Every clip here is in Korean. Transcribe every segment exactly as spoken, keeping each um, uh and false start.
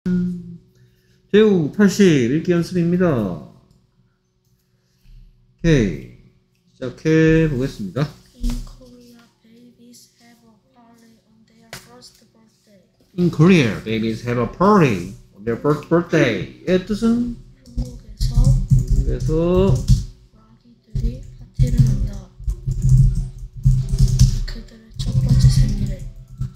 제우 팔십 읽기 연습입니다. 오케이, 시작해 보겠습니다. In Korea, babies have a party on their first birthday. In Korea, babies have a party on their first birthday. 의 뜻은 한국에서 그래서 아기들이 파티를 한다. 그들의 첫 번째 생일에.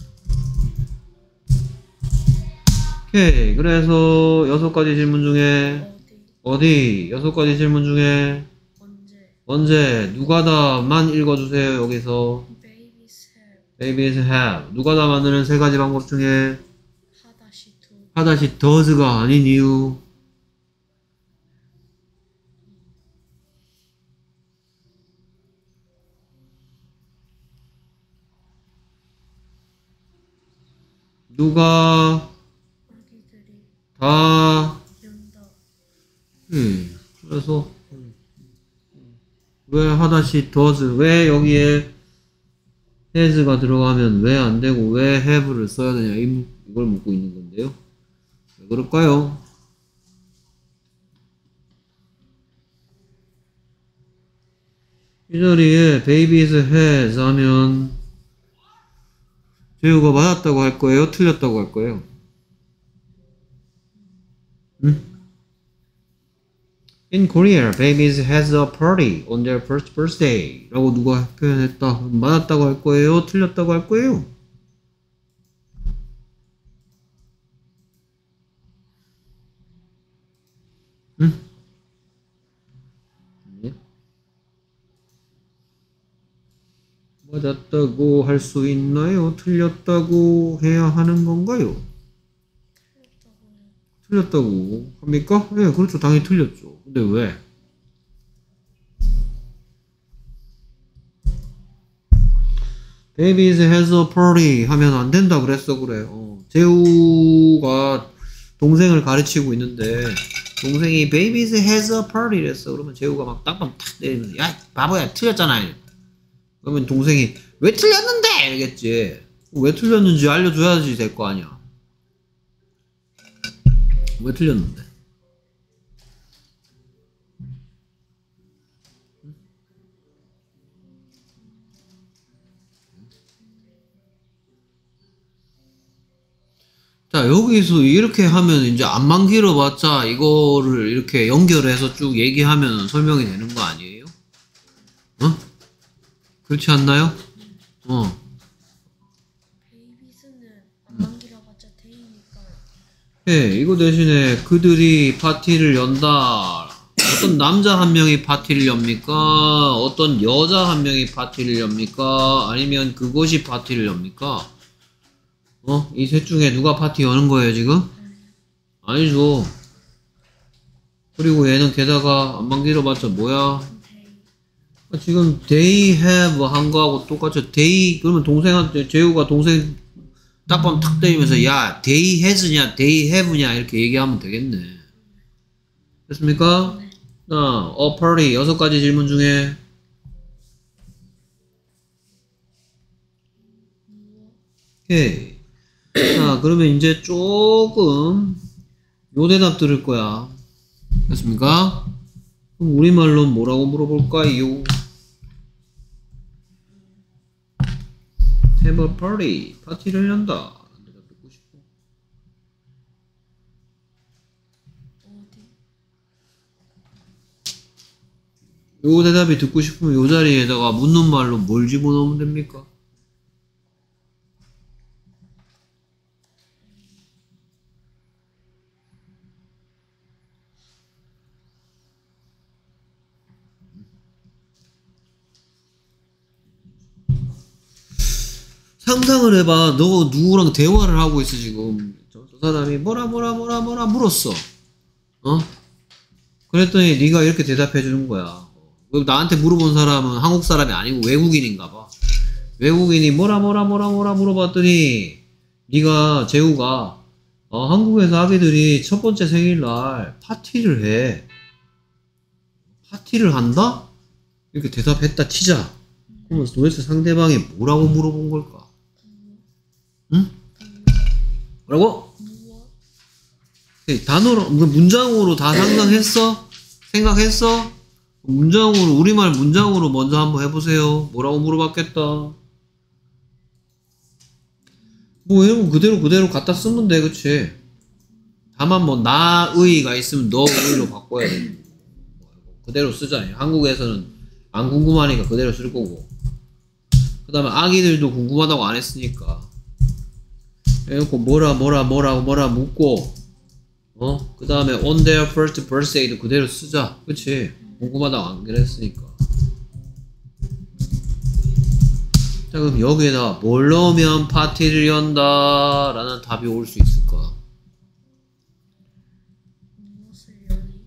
오케이, 그래서 여섯 가지 질문 중에 어디, 어디 여섯 가지 질문 중에 언제, 언제 누가 다만 읽어주세요. 여기서 babies have, babies have 누가 다 만드는 세 가지 방법 중에 하다시 두, 하다시 does가 아닌 이유. 누가 아기들이 다 연다. 음, 그래서 왜 하다시 does 왜 여기에 has가 들어가면 왜 안 되고 왜 have를 써야 되냐 이, 이걸 묻고 있는 건데요. 왜 그럴까요? 이 자리에 babies has 하면 제우가 맞았다고 할 거예요? 틀렸다고 할 거예요? 응? In Korea, babies has a party on their first birthday 라고 누가 표현했다. 맞았다고 할 거예요? 틀렸다고 할 거예요? 응? 네. 맞았다고 할 수 있나요? 틀렸다고 해야 하는 건가요? 틀렸다고 합니까? 예, 네, 그렇죠. 당연히 틀렸죠. 근데 왜? Babies has a party 하면 안 된다 그랬어. 그래. 어. 제우가 동생을 가르치고 있는데 동생이 Babies has a party 랬어. 그러면 제우가 막 딱밤 탁 때리면서 야 바보야 틀렸잖아. 그러면 동생이 왜 틀렸는데? 이러겠지. 왜 틀렸는지 알려줘야지 될 거 아니야. 왜 틀렸는데? 자, 여기서 이렇게 하면 이제 안만 길어봤자 이거를 이렇게 연결해서 쭉 얘기하면 설명이 되는 거 아니에요? 어? 그렇지 않나요? 어. 베이비스는 안만 길어봤자 데이니까. 예, 이거 대신에 그들이 파티를 연다. 어떤 남자 한 명이 파티를 엽니까? 어떤 여자 한 명이 파티를 엽니까? 아니면 그것이 파티를 엽니까? 어? 이 셋 중에 누가 파티 여는 거예요, 지금? 아니죠. 그리고 얘는 게다가 안만 길어봤자 뭐야? 데이. 지금 they have 한 거하고 똑같죠. they 그러면 동생한테 재우가 동생 딱밤 탁 때리면서 야 they has냐 they have냐 이렇게 얘기하면 되겠네. 됐습니까? 네. 자, a party 여섯 가지 질문 중에 오케이. 자, 그러면 이제 조금 요 대답 들을 거야. 됐습니까? 그럼 우리말로 뭐라고 물어볼까요? have a party. 파티를 연다. 대답 듣고 싶어. 어디? 요 대답이 듣고 싶으면 요 자리에다가 묻는 말로 뭘 집어넣으면 됩니까? 상상을 해봐. 너 누구랑 대화를 하고 있어 지금. 저, 저 사람이 뭐라 뭐라 뭐라 뭐라 물었어. 어? 그랬더니 네가 이렇게 대답해 주는 거야. 나한테 물어본 사람은 한국 사람이 아니고 외국인인가 봐. 외국인이 뭐라 뭐라 뭐라 뭐라 물어봤더니 네가 재우가 어, 한국에서 아기들이 첫 번째 생일날 파티를 해. 파티를 한다? 이렇게 대답했다 치자. 그러면 도대체 상대방이 뭐라고 물어본 걸까? 응? 뭐라고? 무엇? 단어로, 뭐 문장으로 다 상상했어? 생각했어? 문장으로, 우리말 문장으로 먼저 한번 해보세요. 뭐라고 물어봤겠다. 뭐 이런 거 그대로 그대로 갖다 쓰면 돼, 그치? 다만 뭐 나의가 있으면 너의로 바꿔야 돼. 그대로 쓰잖아요. 한국에서는 안 궁금하니까 그대로 쓸 거고. 그 다음에 아기들도 궁금하다고 안 했으니까. 해놓고 뭐라 뭐라 뭐라 뭐라 묻고, 어? 그 다음에 on their first birthday도 그대로 쓰자. 그치? 궁금하다고 안 그랬으니까. 자, 그럼 여기에다 뭘 넣으면 파티를 연다 라는 답이 올 수 있을까? 무엇을 여니?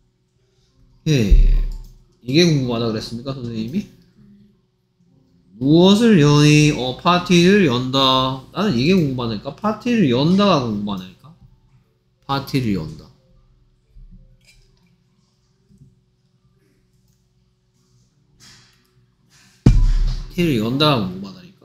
예. 이게 궁금하다 그랬습니까, 선생님이? 무엇을 여니? 어, 파티를 연다. 나는 이게 궁금하니까. 파티를 연다가 궁금하니까. 파티를 연다. 파티를 연다가 궁금하다니까.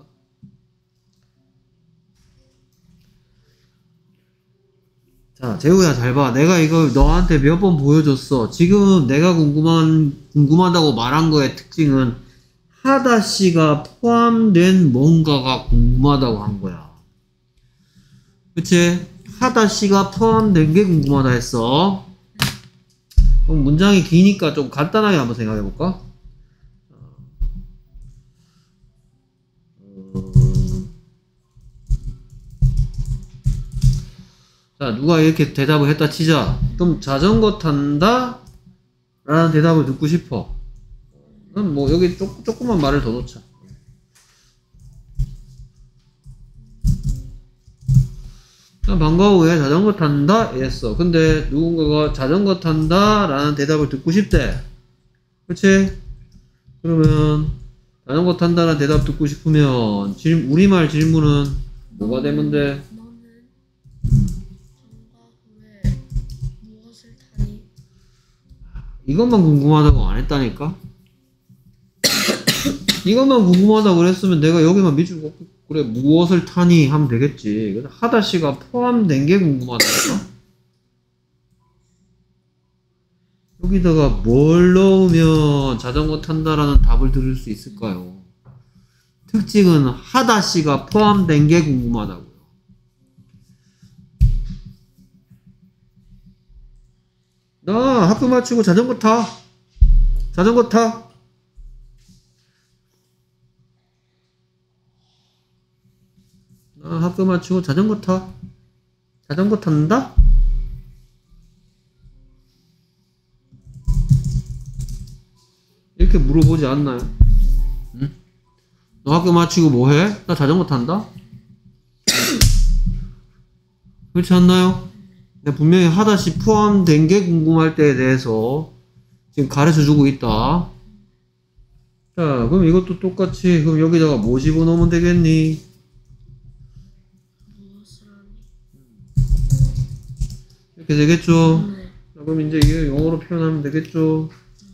자, 재우야 잘 봐. 내가 이걸 너한테 몇 번 보여줬어. 지금 내가 궁금한, 궁금하다고 말한 거의 특징은 하다시가 포함된 뭔가가 궁금하다고 한 거야. 그치? 하다시가 포함된 게 궁금하다 했어. 그럼 문장이 기니까 좀 간단하게 한번 생각해 볼까? 자, 누가 이렇게 대답을 했다 치자. 그럼 자전거 탄다? 라는 대답을 듣고 싶어. 그럼 뭐 여기 쪼, 조금만 말을 더 넣자. 방과후 왜 자전거 탄다? 이랬어. 근데 누군가가 자전거 탄다? 라는 대답을 듣고 싶대. 그치? 그러면 자전거 탄다는 대답 듣고 싶으면 질, 우리말 질문은 뭐가 되면 돼? 너는 방과후에 무엇을 타니? 이것만 궁금하다고 안 했다니까? 이것만 궁금하다고 그랬으면 내가 여기만 밑줄 그래 무엇을 타니 하면 되겠지. 근데 하다시가 포함된 게 궁금하다니까? 여기다가 뭘 넣으면 자전거 탄다라는 답을 들을 수 있을까요? 특징은 하다시가 포함된 게 궁금하다고요. 나 학교 마치고 자전거 타. 자전거 타. 나 학교 마치고 자전거 타. 자전거 탄다? 이렇게 물어보지 않나요? 응? 너 학교 마치고 뭐 해? 나 자전거 탄다? 그렇지 않나요? 내가 분명히 하다시 포함된 게 궁금할 때에 대해서 지금 가르쳐 주고 있다. 자, 그럼 이것도 똑같이, 그럼 여기다가 뭐 집어넣으면 되겠니? 무엇을 하니? 이렇게 되겠죠? 네. 자, 그럼 이제 이거 영어로 표현하면 되겠죠?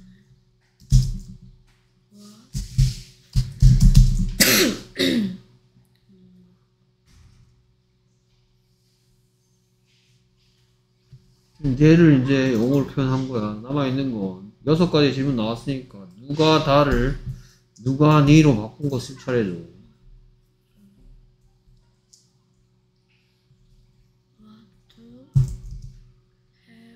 얘를 이제 영어로 표현한 거야. 남아있는 건 여섯 가지 질문 나왔으니까 누가 다를 누가 니로 바꾼 거 쓸 차례죠. What to have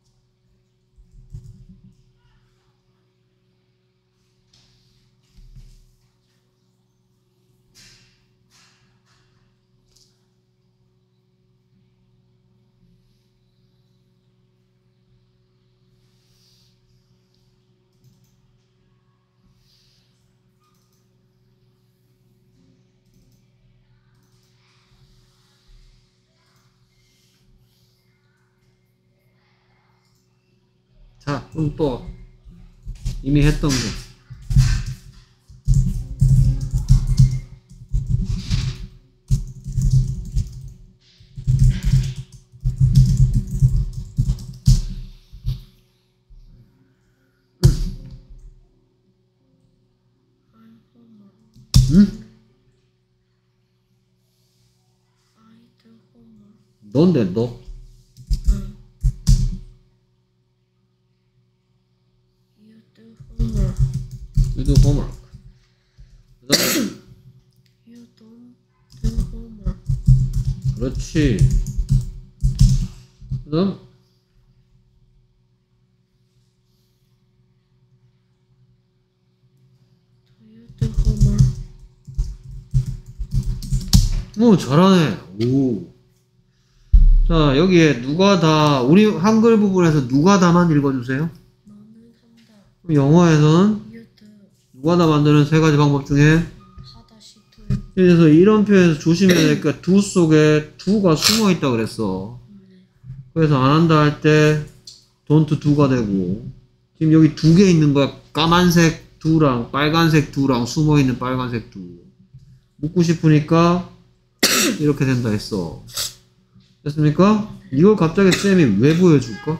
자, 그럼 또 이미 했던 거. I'm homework. 응? I do homework. 넌데 너. 응. do homework. 그다음 You don't do homework. 그렇지. 그다음 Do you do homework? 오 잘하네. 오. 자 여기에 누가 다 우리 한글 부분에서 누가 다만 읽어주세요. 너는 한다. 그럼 영어에서는 You do. 누가 다 만드는 세 가지 방법 중에 하다시 do. 그래서 이런 표현에서 조심해야 될게 do 속에 do가 숨어 있다 그랬어. 그래서 안 한다 할 때 don't do가 되고 지금 여기 두 개 있는 거야. 까만색 do랑 빨간색 do랑 숨어 있는 빨간색 do. 묻고 싶으니까 이렇게 된다 했어. 됐습니까? 이걸 갑자기 쌤이 왜 보여줄까?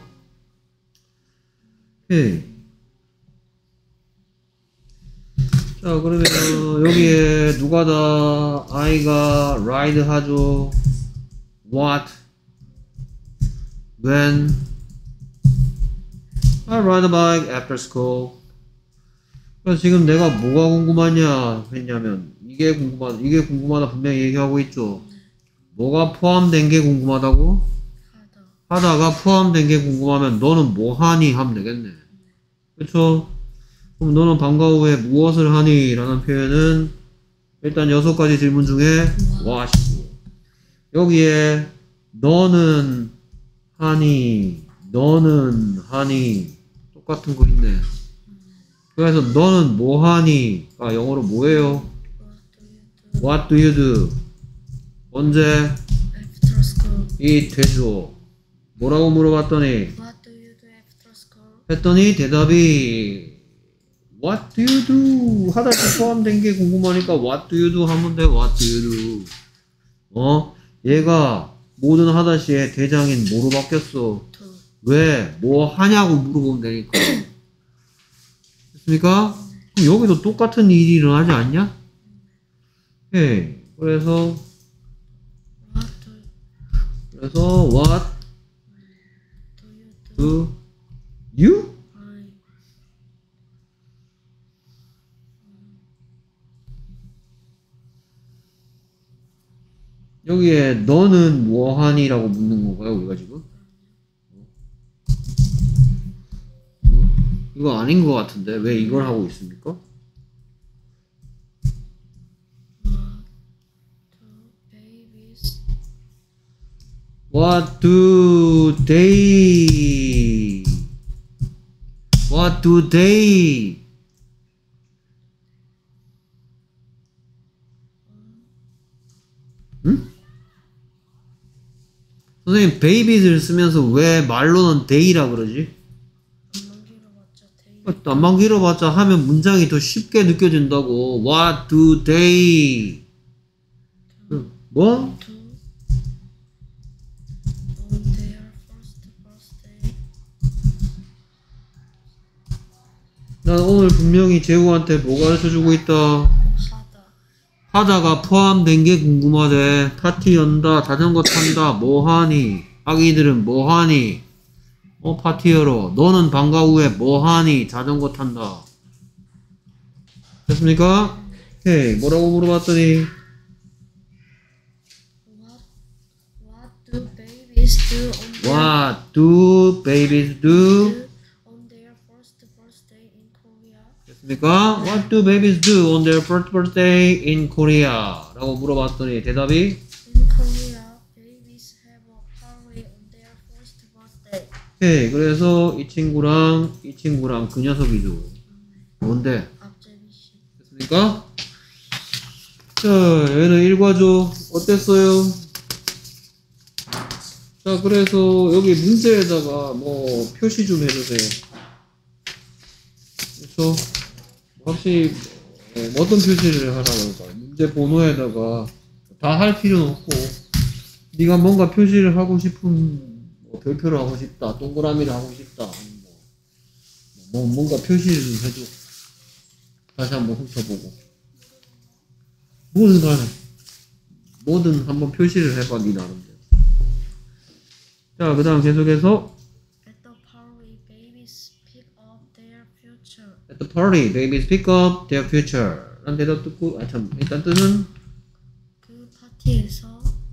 오케이. 자 그러면 여기에 누가 다 아이가 ride 하죠. What? When? I ride a bike after school. 그래서 지금 내가 뭐가 궁금하냐 했냐면 이게 궁금하다. 이게 궁금하다 분명히 얘기하고 있죠. 뭐가 포함된 게 궁금하다고? 하다. 하다가 포함된 게 궁금하면 너는 뭐 하니? 하면 되겠네. 그쵸? 그럼 너는 방과 후에 무엇을 하니? 라는 표현은 일단 여섯 가지 질문 중에 what이고 여기에 너는 하니? 너는 하니? 똑같은 거 있네. 그래서 너는 뭐 하니? 아 영어로 뭐예요? What do you do? What do you do? 언제? After school. 이 되죠. 뭐라고 물어봤더니 What do you do after school? 했더니 대답이 What do you do? 하다시 포함된 게 궁금하니까 What do you do? 하면 돼. What do you do? 어? 얘가 모든 하다시의 대장인 뭐로 바뀌었어? Do. 왜? 뭐 하냐고 물어보면 되니까. 됐습니까? 그럼 여기도 똑같은 일이 일어나지 않냐? 예. 그래서 What do, 그래서 What do you do? do you? I. 여기에 너는 뭐 하니? 라고 묻는 건가요? 우리가 지금? 이거 아닌 것 같은데 왜 이걸 하고 있습니까? What do babies? What do they? What do they? 응? 선생님 babies를 쓰면서 왜 말로는 they라 그러지? 안만 길어봤자 they. 안만 길어봤자 하면 문장이 더 쉽게 느껴진다고. What do they? 뭐? Do on their first birthday. 난 오늘 분명히 재우한테 뭐 가르쳐주고 있다. 하다. 하다가 포함된 게 궁금하대. 파티 연다, 자전거 탄다, 뭐 하니? 아기들은 뭐 하니? 어, 파티 열어. 너는 방과 후에 뭐 하니? 자전거 탄다. 됐습니까? 오케이. 뭐라고 물어봤더니, What What do babies do on their What do babies do? do on their first birthday in Korea? 됐습니까? What do babies do on their first birthday in Korea? 라고 물어봤더니 대답이 In Korea, babies have a party on their first birthday. 오케이. 그래서 이 친구랑 이 친구랑 그 녀석이죠. 뭔데? 앞제비 씨. 됐습니까? 자, 얘는 일과죠. 어땠어요? 자, 그래서 여기 문제에다가 뭐 표시 좀 해주세요. 그렇죠? 혹시 뭐 어떤 표시를 하라고 문제 번호에다가 다 할 필요는 없고 네가 뭔가 표시를 하고 싶은 뭐 별표를 하고 싶다, 동그라미를 하고 싶다, 아니면 뭐, 뭐 뭔가 표시를 좀 해줘. 다시 한번 훑어보고 뭐든 간에 뭐든 한번 표시를 해봐 네 나름대로. 자, 그 다음 계속해서 At the party, babies pick up their future. at the party babies pick up their future. 라는 대답 듣고, 아, 참, 일단 뜻은, 그 파티에서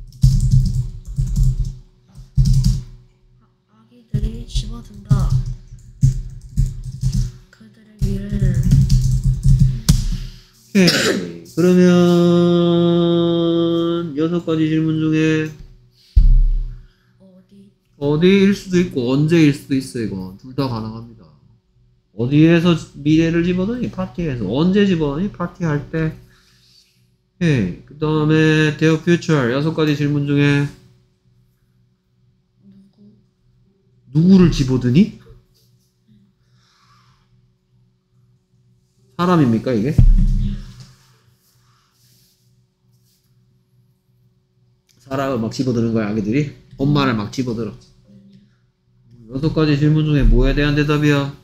아- 아기들이 집어든다. 그들의 미래를. 오케이. 그러면, 여섯 가지 질문 중에, 어디? 어디일 수도 있고, 언제일 수도 있어, 이거. 둘 다 가능합니다. 어디에서 미래를 집어넣니? 파티에서. 언제 집어넣니? 파티할 때. 오케이. 그 다음에, their future. 여섯 가지 질문 중에, 누구? 누구를 집어드니? 사람입니까, 이게? 사람을 막 집어드는 거야, 아기들이? 엄마를 막 집어들어. 여섯 가지 질문 중에 뭐에 대한 대답이야?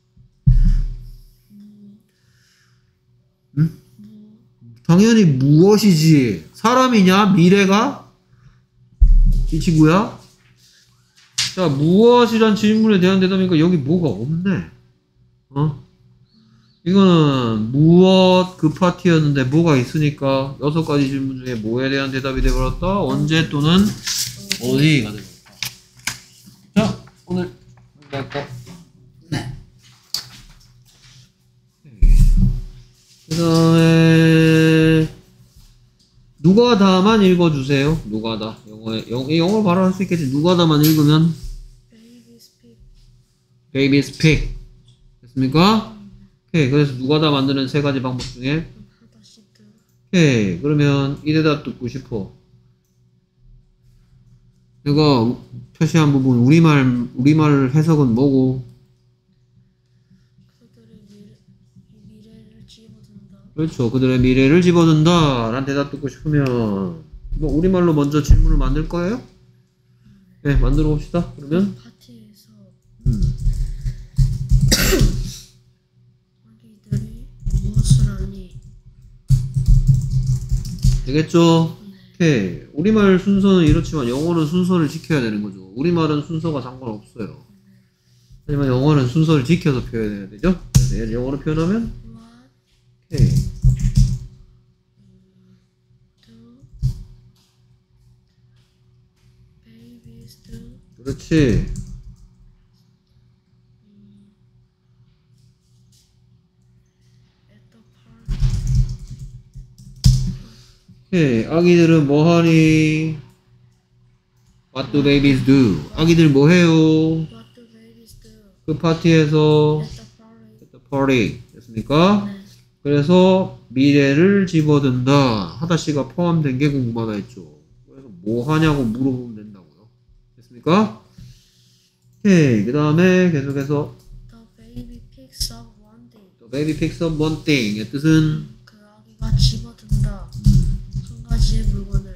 응? 당연히 무엇이지? 사람이냐? 미래가? 이 친구야? 자, 무엇이란 질문에 대한 대답이니까 여기 뭐가 없네. 어? 이거는 무엇 그 파티였는데 뭐가 있으니까 여섯 가지 질문 중에 뭐에 대한 대답이 되버렸다. 언제 또는 어디가 되버렸다. 자, 오늘 할까? 네. 그 다음에 누가 다만 읽어주세요. 누가 다. 영어에, 영, 영어로 바로 할 수 있겠지. 누가 다만 읽으면 Baby speak. baby speak. 됐습니까? 오케이. 그래서 누가 다 만드는 세 가지 방법 중에 하다시 드. 오케이. 그러면 이 대답 듣고 싶어. 내가 표시한 부분 우리말 우리말 해석은 뭐고? 그들의 미래, 미래를 집어든다. 그렇죠. 그들의 미래를 집어든다. 라는 대답 듣고 싶으면 뭐 우리말로 먼저 질문을 만들 거예요? 네, 만들어 봅시다. 그러면 파티에서 음. 아기들이 무엇을 하니? 되겠죠? 오케이. 우리말 순서는 이렇지만 영어는 순서를 지켜야 되는 거죠. 우리말은 순서가 상관없어요. 하지만 영어는 순서를 지켜서 표현해야 되죠? 그래서 얘를 영어로 표현하면 What 오케이. do babies do 그렇지. at the park? 오케이. 아기들은 뭐 하니? What do babies do? 아기들 뭐 해요? What do babies do 그 파티에서 at the party? at the party. 됐습니까? 네. 그래서 미래를 집어든다. 하다씨가 포함된 게 궁금하다 했죠. 그래서 뭐 하냐고 물어보면 된다고요. 됐습니까? 오케이. 그 다음에 계속해서 The baby picks up one thing. The baby picks up one thing의 뜻은 그 아기가 집어든다. 한 가지의 물건을.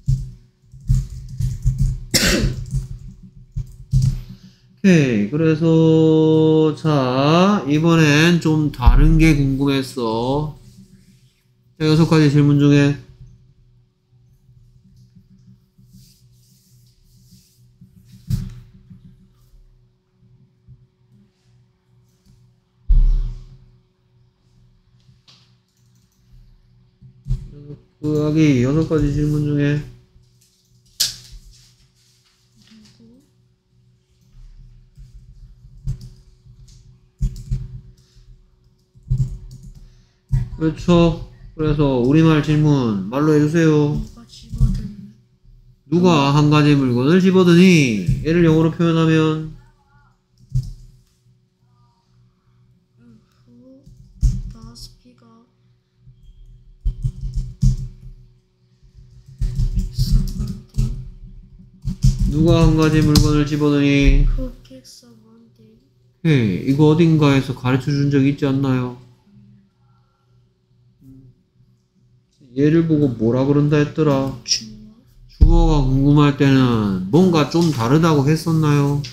오케이. 그래서 자 이번엔 좀 다른 게 궁금했어. 자, 여섯 가지 질문 중에 그 아기 여섯 가지 질문 중에 누구? 그렇죠. 그래서 우리말 질문 말로 해주세요. 누가 집어든? 누가 한 가지 물건을 집어드니? 얘를 영어로 표현하면 Who does pick up something? 누가 한 가지 물건을 집어드니? Who picks up one thing? 헤이, 이거 어딘가에서 가르쳐 준 적 있지 않나요? 얘를 보고 뭐라 그런다 했더라? 주어? 주어가 궁금할 때는 뭔가 좀 다르다고 했었나요?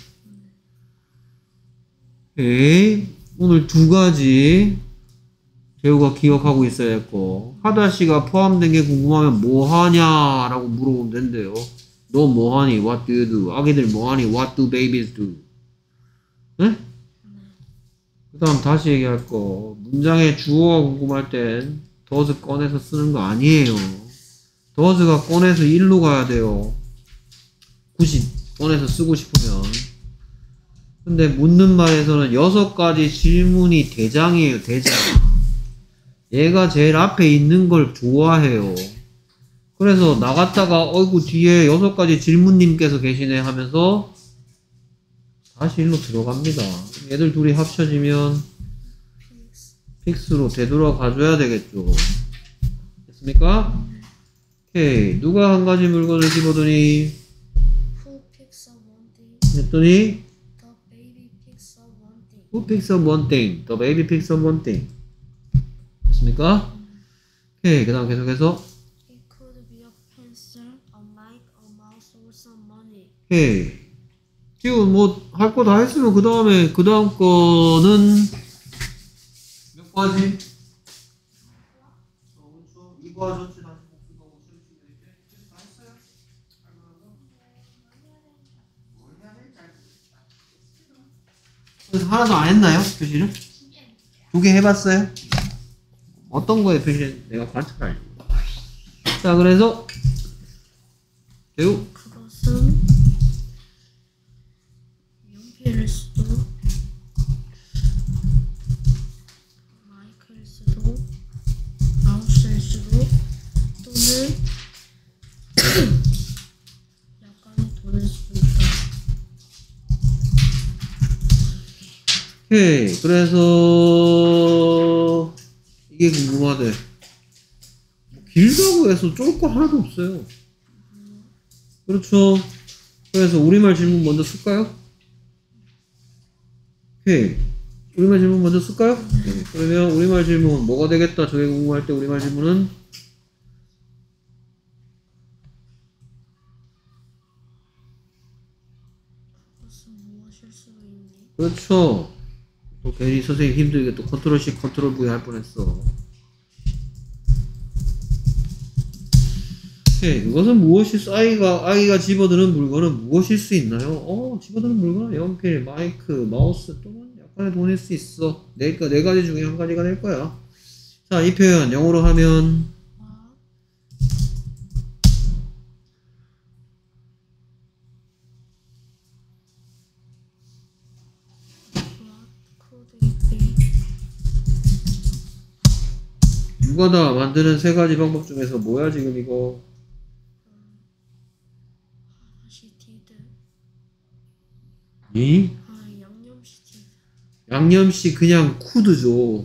오케이. 오늘 두 가지 배우가 기억하고 있어야겠고, 하다씨가 포함된 게 궁금하면 뭐 하냐라고 물어보면 된대요. 너 뭐 하니? What do you do? 아기들 뭐 하니? What do babies do? 네? 그 다음 다시 얘기할 거. 문장의 주어가 궁금할 땐 does 꺼내서 쓰는 거 아니에요. does가 꺼내서 일로 가야 돼요. 굳이 꺼내서 쓰고 싶으면. 근데 묻는 말에서는 여섯 가지 질문이 대장이에요. 대장. 얘가 제일 앞에 있는 걸 좋아해요. 그래서 나갔다가 어이구 뒤에 여섯 가지 질문님께서 계시네 하면서 다시 일로 들어갑니다. 얘들 둘이 합쳐지면 픽스로 되돌아가줘야 되겠죠. 됐습니까? 오케이. 누가 한 가지 물건을 집어더니 Who picks up one thing? 했더니 The baby picks up one thing. Who picks up one thing? The baby picks up one thing. 됐습니까? 오케이. 그 다음 계속해서 It could be a pencil, a mic, a mouse, or some money. 오케이. 지금 뭐 할 거 다 했으면 그 다음에 그 다음 거는 몇 가지? 이거 전체 다시 복수하고 다 했어요? 그래서 하나도 안 했나요? 표시를? 두 개 해봤어요? 어떤 거에 표시를 내가 관찰하려고. 자, 그래서 배우 그것은 연필일 수도, 마이크일 수도, 마우스일 수도, 또는 약간의 돈일 수도 있다. 오케이. 그래서 이게 궁금하대. 뭐 길다고 해서 쫄 거 하나도 없어요. 그렇죠. 그래서 우리말 질문 먼저 쓸까요? 오케이. 우리말 질문 먼저 쓸까요? 네. 그러면 우리말 질문 뭐가 되겠다? 저게 궁금할 때 우리말 질문은 그것은 무엇일 수도 있니? 그렇죠. 또 괜히 선생님 힘들게 또 컨트롤 C 컨트롤 V 할 뻔했어. 오케이. 그것은 무엇일 수, 아이가, 아이가 집어드는 물건은 무엇일 수 있나요? 어, 집어드는 물건은 연필, 마이크, 마우스 또는 약간의 돈일 수 있어. 네, 가- 네 가지 중에 한 가지가 될 거야. 자, 이 표현 영어로 하면 What could it be? 유가다 만드는 세 가지 방법 중에서 뭐야 지금 이거? 시티드. 이? 아, 양념 시티드. 양념씨 그냥 쿠드죠.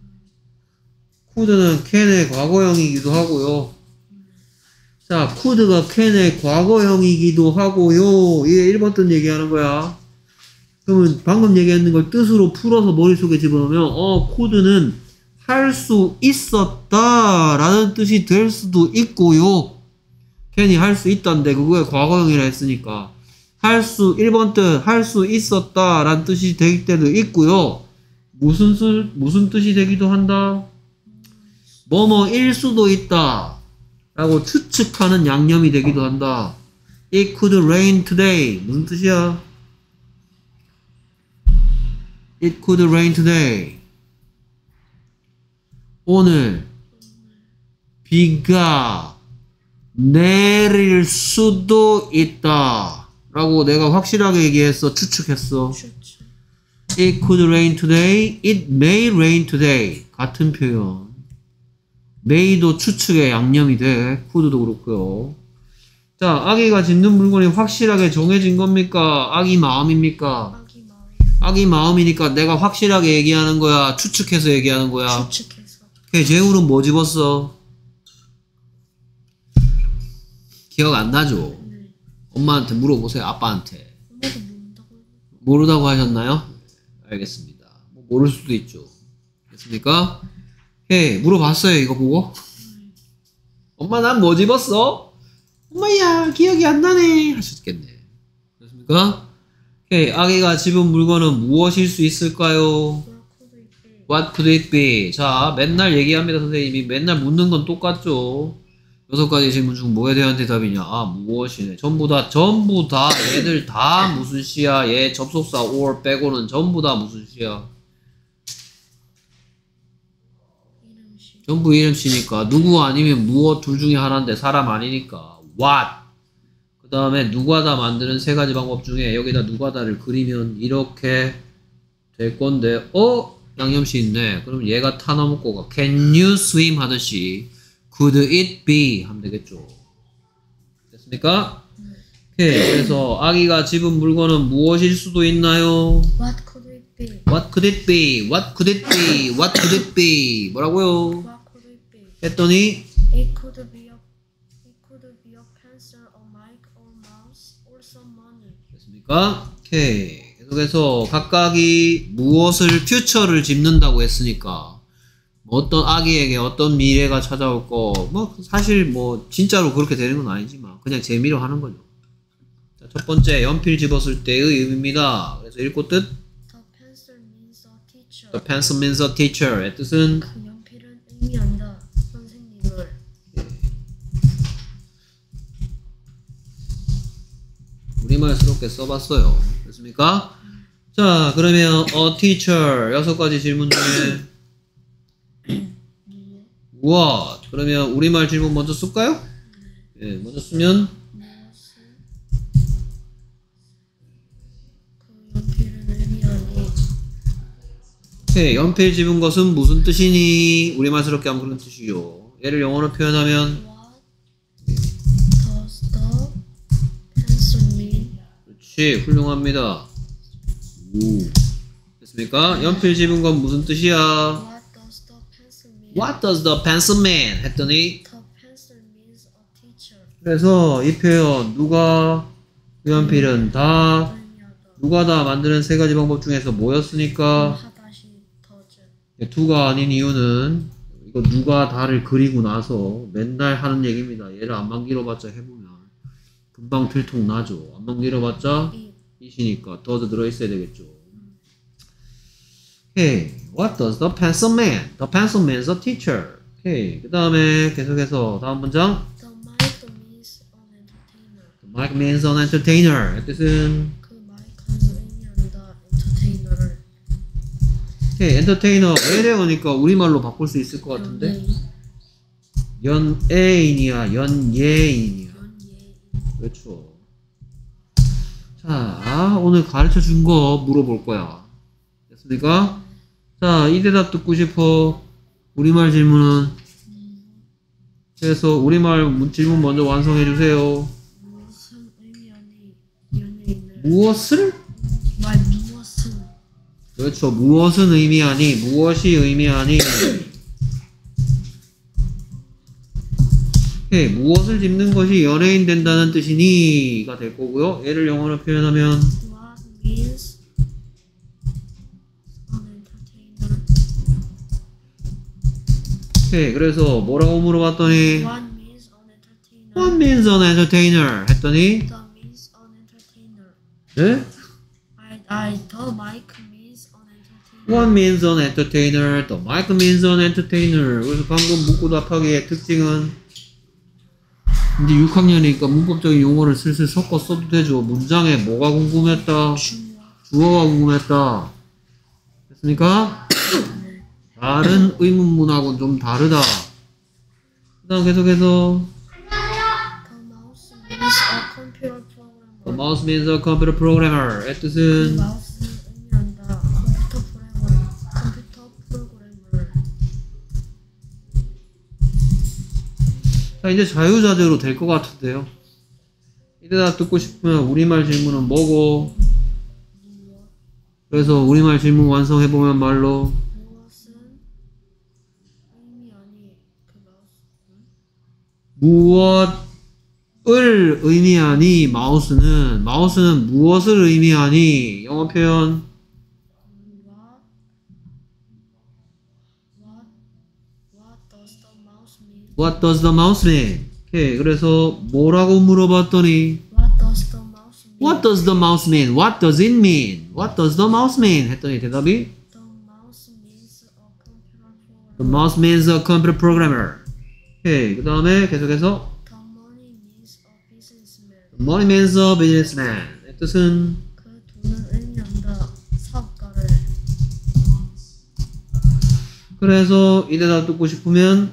쿠드는 캔의 과거형이기도 하고요. 자, 쿠드가 캔의 과거형이기도 하고요. 이게 일 번 뜻 얘기하는 거야. 그러면 방금 얘기했는 걸 뜻으로 풀어서 머릿속에 집어넣으면 어, 쿠드는 할 수 있었다 라는 뜻이 될 수도 있고요. 캔이 할 수 있다는데 그거에 과거형이라 했으니까 할 수, 일 번 뜻 할 수 있었다 라는 뜻이 될 때도 있고요. 무슨 뜻, 무슨 뜻이 되기도 한다? 뭐뭐일 수도 있다 라고 추측하는 양념이 되기도 한다. It could rain today. 무슨 뜻이야? It could rain today. 오늘 비가 내릴 수도 있다 라고 내가 확실하게 얘기했어. 추측했어. 추측. It could rain today. It may rain today. 같은 표현. may도 추측의 양념이 돼. could도 그렇고요. 자, 아기가 짓는 물건이 확실하게 정해진 겁니까? 아기 마음입니까? 아기 마음. 아기 마음이니까 내가 확실하게 얘기하는 거야? 추측해서 얘기하는 거야? 추측해서. 오케이, 재우는 뭐 집었어? 기억 안 나죠? 네. 엄마한테 물어보세요. 아빠한테. 엄마도 모른다고. 모르다고 하셨나요? 알겠습니다. 뭐 모를 수도 있죠. 됐습니까? 예, 물어봤어요. 이거 보고. 엄마 난 뭐 집었어? 엄마야 기억이 안 나네 하셨겠네. 됐습니까? 오케이, 아기가 집은 물건은 무엇일 수 있을까요? What could What could it be? it be? 자, 맨날 얘기합니다. 선생님이 맨날 묻는 건 똑같죠. 여섯 가지 질문 중 뭐에 대한 대답이냐? 아, 무엇이네. 전부 다, 전부 다, 얘들 다 무슨 시야? 얘 접속사 or 빼고는 전부 다 무슨 시야? 전부 이름씨니까 누구 아니면 무엇 둘 중에 하나인데 사람 아니니까 what. 그 다음에 누가다 만드는 세 가지 방법 중에 여기다 누가다를 그리면 이렇게 될 건데 어? 양념씨 있네. 그럼 얘가 타나먹고가 can you swim 하듯이 could it be 하면 되겠죠. 됐습니까? 오케이. 그래서 아기가 집은 물건은 무엇일 수도 있나요? What could it be? What could it be? What could it be? What could it be? 뭐라고요? What could it be? 했더니 It could be a it could be a pencil, a mic, or mouse, or some money. 됐습니까? 오케이. 계속해서 각각이 무엇을 퓨처를 짚는다고 했으니까 뭐 어떤 아기에게 어떤 미래가 찾아올 거 뭐 사실 뭐 진짜로 그렇게 되는 건 아니지만 그냥 재미로 하는 거죠. 자, 첫 번째 연필 집었을 때의 의미입니다. 그래서 읽고 뜻 The pencil means a teacher. The pencil means a teacher의 뜻은 그 연필은 의미한다. 선생님을. 우리말스럽게 써봤어요. 됐습니까? 자, 그러면 a teacher 여섯 가지 질문 중에 what? 그러면 우리말 질문 먼저 쓸까요? 예, 먼저 쓰면 무엇을 그 연필은 의미하니? 오케이, 연필 집은 것은 무슨 뜻이니? 우리말스럽게 하면 그런 뜻이죠. 얘를 영어로 표현하면 What does the pencil mean? 그렇지, 훌륭합니다. 오, 됐습니까? 연필 집은 건 무슨 뜻이야? What does the pencil mean? What does the pencil mean? 했더니 The pencil means a teacher. 그래서 이 표현 누가 그 연필은 다 의미하다. 누가 다 만드는 세 가지 방법 중에서 뭐였으니까 하다시 does. 두가 아닌 이유는 이거 누가 다를 그리고 나서 맨날 하는 얘기입니다. 얘를 안만 길어봤자 해보면 금방 들통나죠. 안만 길어봤자 It. 이시니까 does 들어있어야 되겠죠. 오케이. What does the pencil mean? The pencil means a teacher. 오케이. 그 다음에 계속해서 다음 문장 The mic means an entertainer. The mic means an entertainer. 의 뜻은 그 마이크는 의미한다. entertainer를. 오케이. entertainer 외래어니까 우리말로 바꿀 수 있을 것 같은데 연예인이야 연예인이야. 연예인. 그렇죠. 자, 오늘 가르쳐 준 거 물어볼 거야. 됐습니까? 자, 이 대답 듣고 싶어. 우리말 질문은 그래서 우리말 문- 질문 먼저 완성해 주세요. 무엇은 의미하니? 연예인을. 무엇을? 말 무엇은? 그렇죠. 무엇은 의미하니? 무엇이 의미하니? 오케이. 무엇을 짚는 것이 연예인 된다는 뜻이니가 될 거고요. 얘를 영어로 표현하면 What means an entertainer? 오케이. 그래서 뭐라고 물어봤더니 What means an entertainer? What means an entertainer? 했더니 The means an entertainer. 네? I I the mic means an entertainer. What means an entertainer? The mic means an entertainer. 그래서 방금 묻고 답하기의 특징은 이제 육 학년이니까 문법적인 용어를 슬슬 섞어 써도 되죠. 문장에 뭐가 궁금했다? 주어가 궁금했다. 됐습니까? 다른 의문문하고는 좀 다르다. 그 다음 계속해서 The mouse means a computer programmer. The mouse means a computer programmer. 의 그 뜻은 마우스는 의미한다. 컴퓨터 프로그램 컴퓨터 프로그래머를. 자, 이제 자유자재로 될 것 같은데요. 이 대답 듣고 싶으면 우리말 질문은 뭐고? 그래서 우리말 질문 완성해보면 말로 무엇은 의미하니? 그 마우스. 무엇을 의미하니? 마우스는 마우스는 무엇을 의미하니? 영어 표현 What What What does the mouse mean? What does the mouse mean? 오케이, 그래서 뭐라고 물어봤더니 What does the mouse mean? What does the mouse mean? What does it mean? What does the mouse mean? 했더니 대답이 The mouse means a computer program. The mouse means a computer programmer. 오케이, 그 다음에 계속해서 The money means a businessman. Money means a businessman. 의 뜻은 그 돈은 의미한다. 사업가를. 그래서 이 대답 듣고 싶으면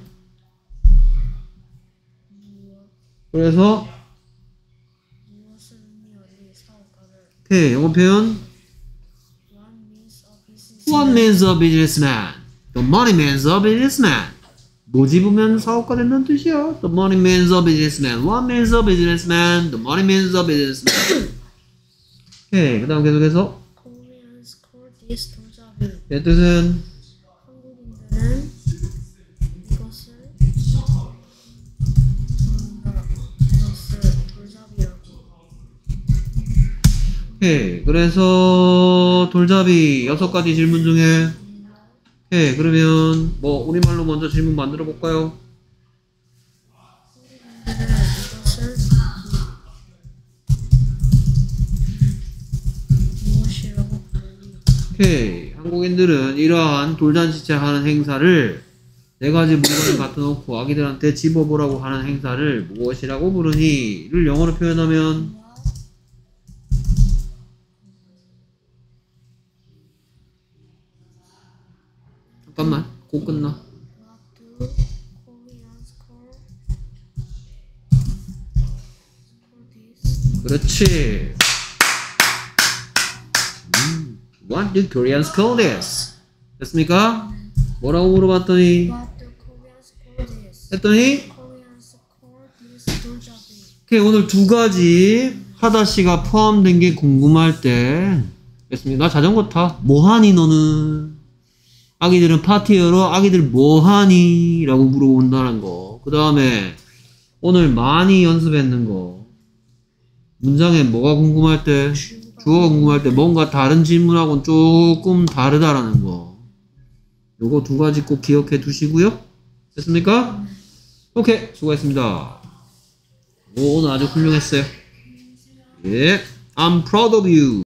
무엇 그래서 무엇을 의미하니 사업가를 오케이 영어 표현 One means a business What means a businessman? The money means a businessman. 뭐 집으면 사업가 된다는 뜻이야. The money means a businessman. What means a businessman? The money means a businessman. 오케이 그 다음 계속해서 Koreans call this 돌잡이 내 뜻은 한국인들은 이것을 부른다. 이것을 돌잡이라고. 오케이 그래서 돌잡이 여섯 가지 질문 중에 오케이 그러면 뭐 우리말로 먼저 질문 만들어 볼까요? 한국인들은 이것을 무엇이라고 부르니? 오케이 한국인들은 이러한 돌잔치째 하는 행사를 네 가지 물건을 갖다 놓고 아기들한테 집어보라고 하는 행사를 무엇이라고 부르니?를 영어로 표현하면 잠깐만 곧 끝나 What do Koreans call call this? 그렇지 음, What do Koreans call this? 됐습니까? 뭐라고 물어봤더니 What do Koreans call this? 했더니 Koreans call this 돌잡이. 오케이 오늘 두 가지 하다시가 포함된 게 궁금할 때 됐습니다. 나 자전거 타 뭐하니 너는 아기들은 파티여러 아기들 뭐하니? 라고 물어본다는 거. 그 다음에 오늘 많이 연습했는 거. 문장에 뭐가 궁금할 때? 주어가 궁금할 때 뭔가 다른 질문하고는 조금 다르다라는 거. 요거 두 가지 꼭 기억해 두시고요. 됐습니까? 오케이. 수고했습니다. 오, 오늘 아주 훌륭했어요. 예. I'm proud of you.